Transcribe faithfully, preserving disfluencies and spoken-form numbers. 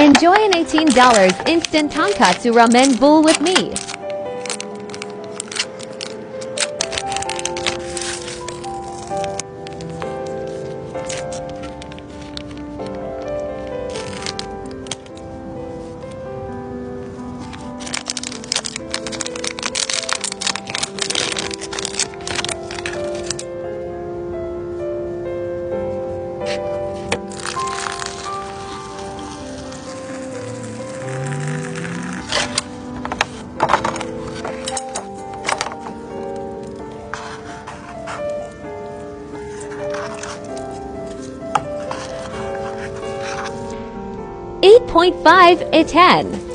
Enjoy an eighteen dollar instant tonkatsu ramen bowl with me. eight point five, a ten.